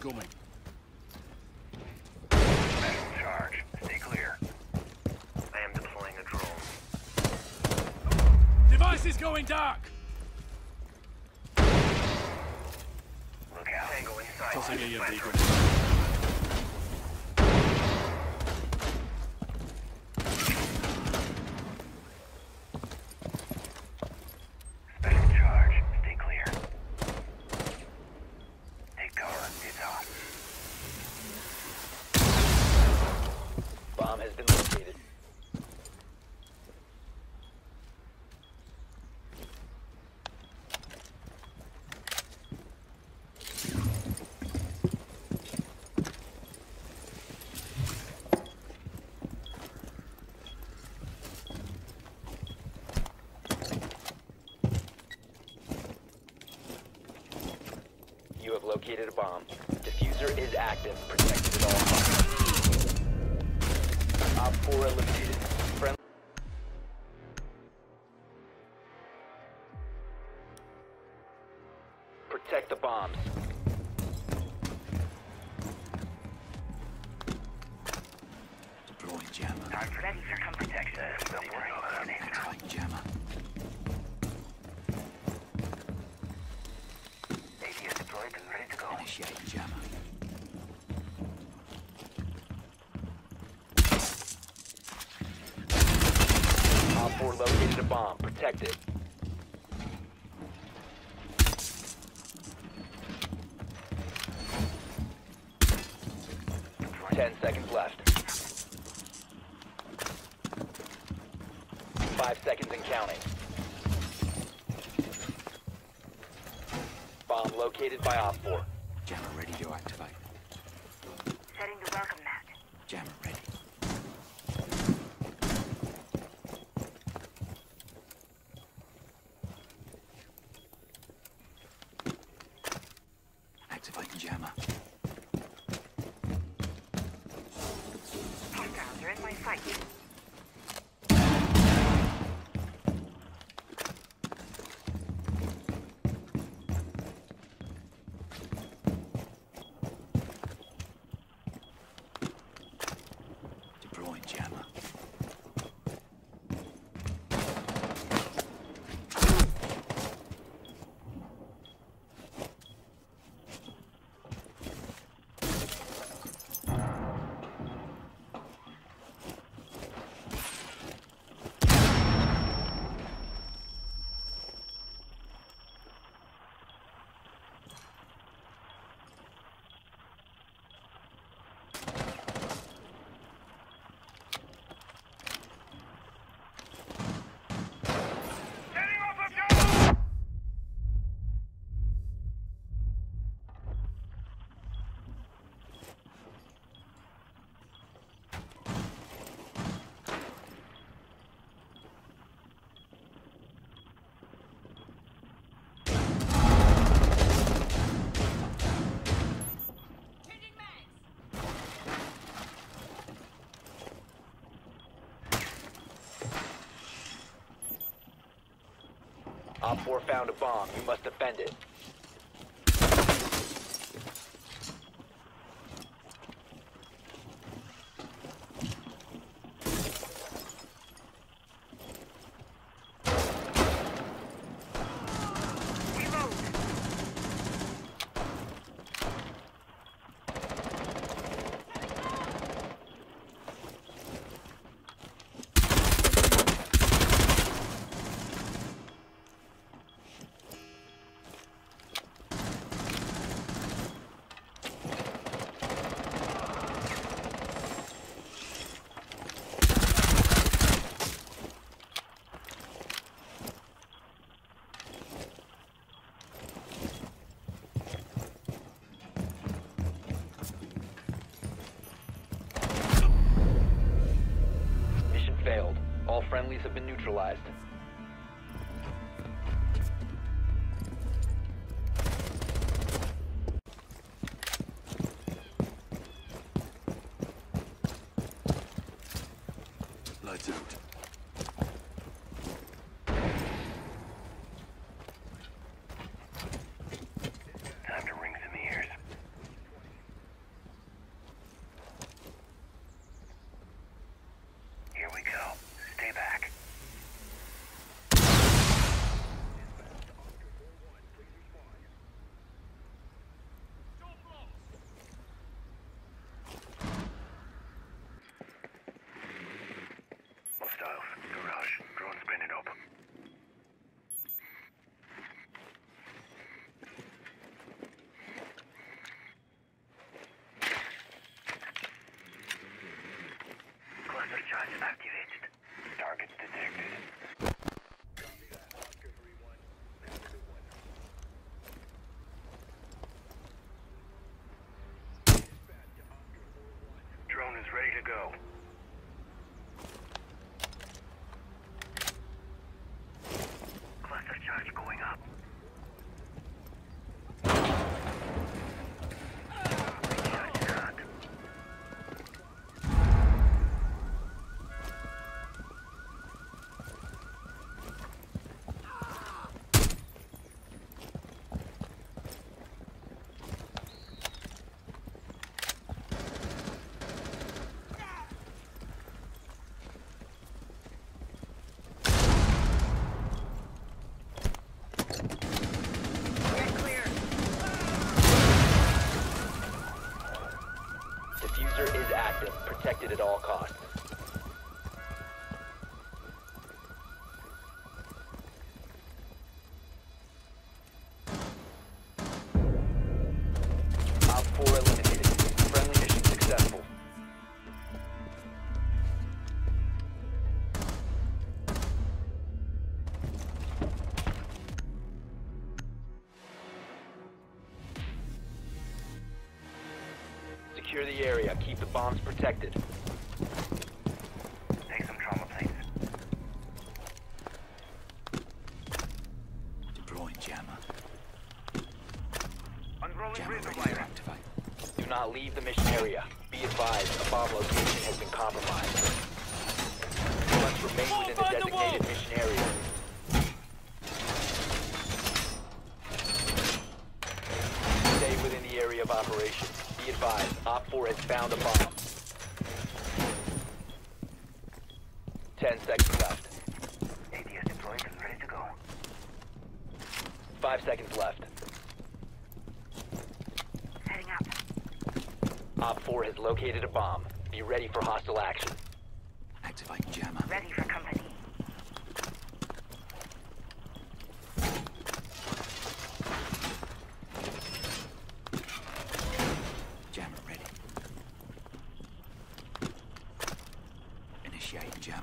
incoming. Special charge. Stay clear. I am deploying a drone. Device is going dark! Look out. Tango inside. Tossing EMP Special grenade. charge. Stay clear. Take cover. It's hot. Bomb has been located. You have located a bomb. Diffuser is active. Protected at all costs. Op 4 eliminated. Friendly. Protect the bombs. Deploying jammer. Time for ready for come protection. Don't worry. Activating jammer. ADS deployed and ready to go. Initiating jammer. Op 4 located a bomb. Protect it. Deploying. 10 seconds left. 5 seconds and counting. Bomb located by Op 4. Jammer ready to activate. Setting the welcome mat. Jammer ready. Activating jammer. Hostiles are in my sight. Deploying jammer. Setting off objective! Op 4 found a bomb. You must defend it. Reload. Mission failed. All friendlies have been neutralized. Lights out. Time to ring some ears. Gas activated. Target detected. Drone is ready to go. Cluster charge going up. Recharge hot. Diffuser is active, protected at all costs. Op 4 eliminated. Friendly mission successful. Secure the area. Keep the bombs protected. Take some trauma plates. Deploying jammer. Unrolling Jammer razor ready to wire. activate. Do not leave the mission area. Be advised, a bomb location has been compromised. You must remain within the designated mission area. Stay within the area of operation. Be advised, Op 4 has found a bomb. 10 seconds left. ADS deployed and ready to go. 5 seconds left. Heading up. Op 4 has located a bomb. Be ready for hostile action. Activating jammer. Ready for company. Jammer ready. Initiating jammer.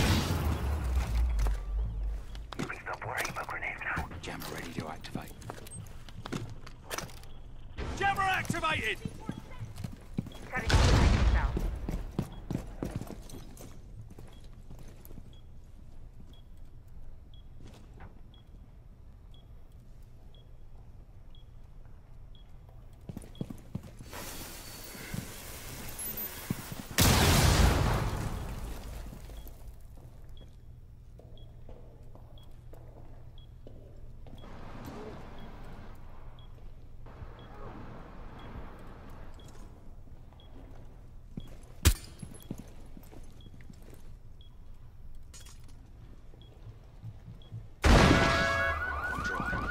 You can stop worrying about grenades now. Jammer ready to activate. Jammer activated! Setting up the micro cell. I'm dry.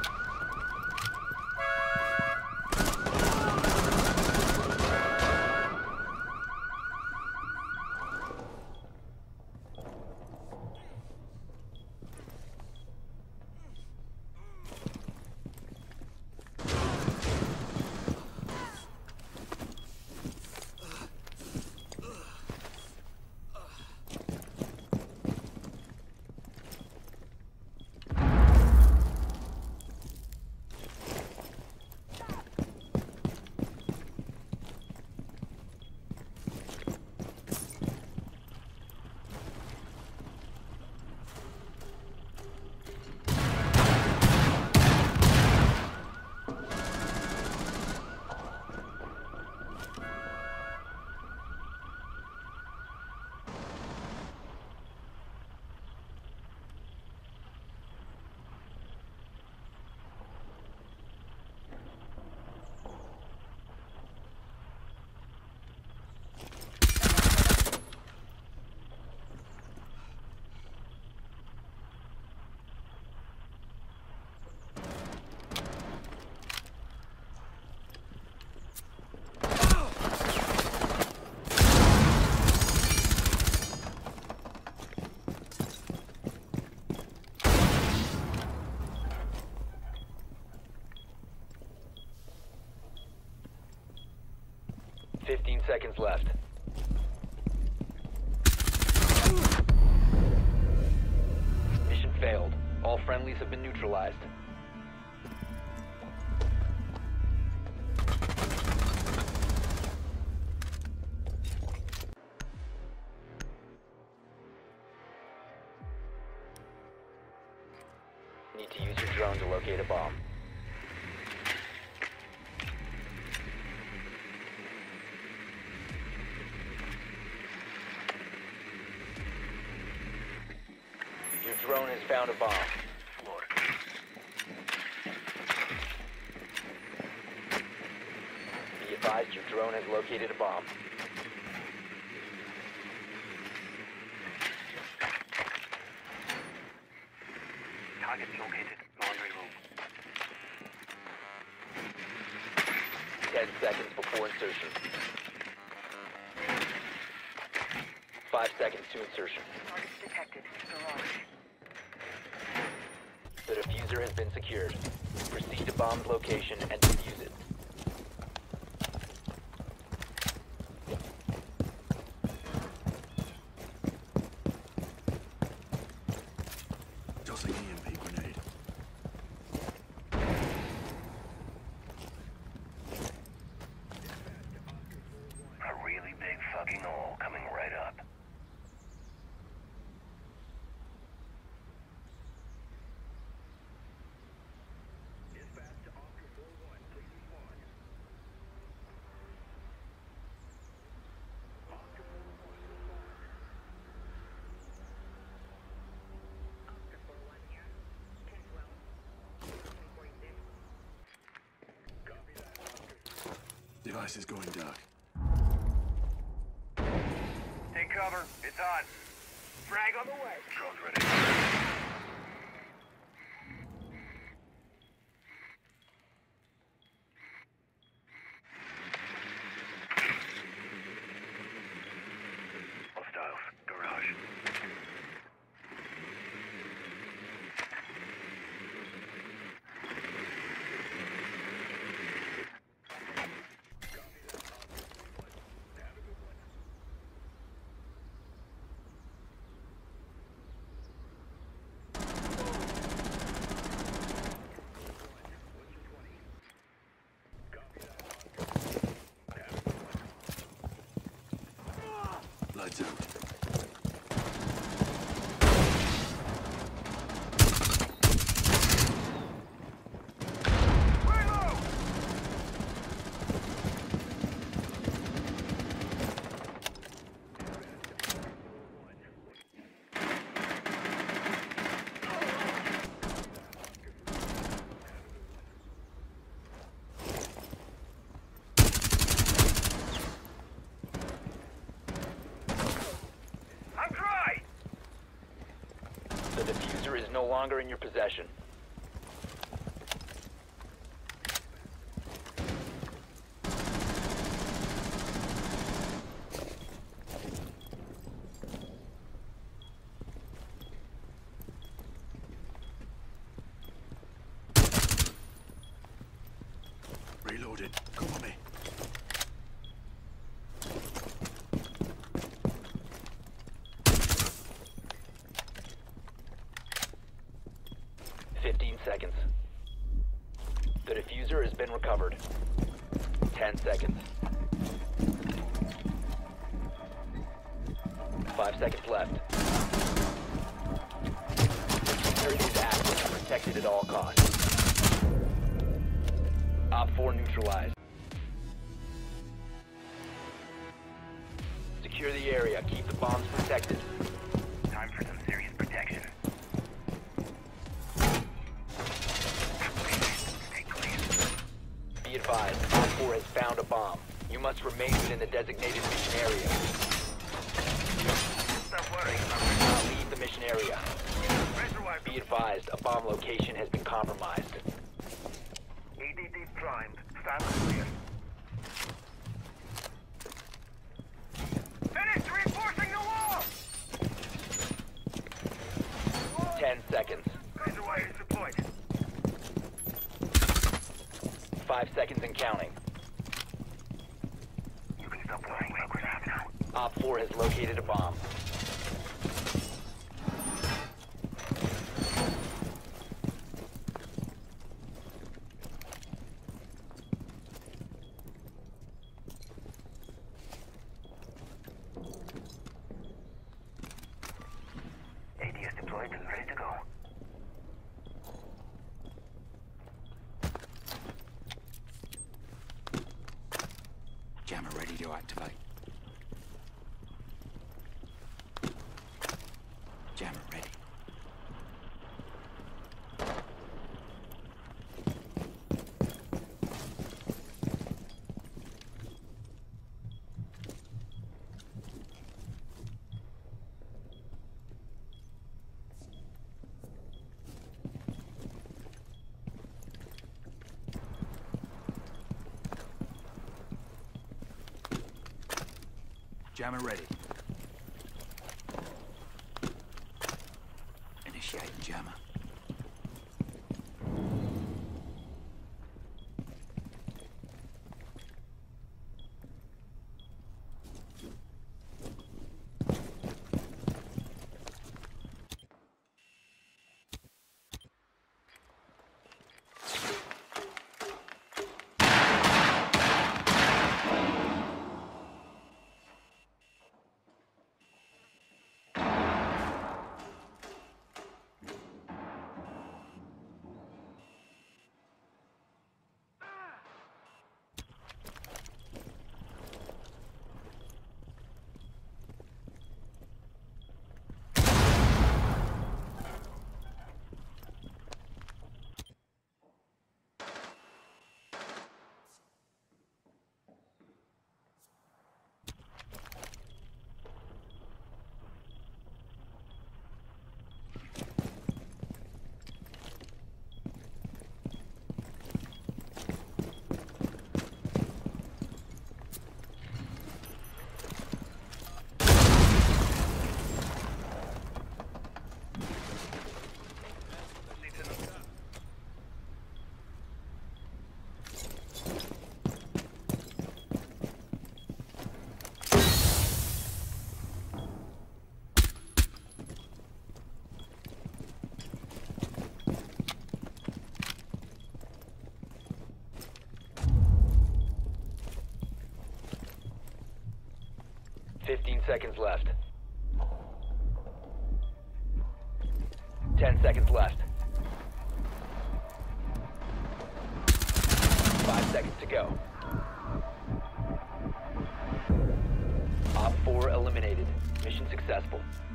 Fifteen seconds left. friendlies have been neutralized. Need to use your drone to locate a bomb. Your drone has found a bomb. Be advised, your drone has located a bomb. Target located. Laundry room. 10 seconds before insertion. 5 seconds to insertion. Target detected. Garage. The diffuser has been secured. Proceed to bomb's location and defuse it. Tossing EMP grenade. A really big fucking hole coming right up. Device is going dark. Take cover. It's on. Frag on the way. Drone's ready. Hostiles. Garage. Lights out. I'm dry! The diffuser is no longer in your possession. Reloaded. Come on me. Seconds. The diffuser has been recovered. 10 seconds. 5 seconds left. The diffuser is active and protected at all costs. Op 4 neutralized. Secure the area. Keep the bombs protected. Time for some serious protection. Stay clear. Be advised, Op 4 has found a bomb. You must remain within the designated mission area. Stop worrying. Do not leave the mission area. Reservoir Be advised, a bomb location has been compromised. EDD primed. Stand clear. Finished reinforcing the wall! 10 seconds. Reservoir is deployed. 5 seconds and counting. You can stop worrying about grenade now. Op 4 has located a bomb. Jammer ready. Initiating jammer. Seconds left. 10 seconds left. 5 seconds to go. Op 4 eliminated. Mission successful.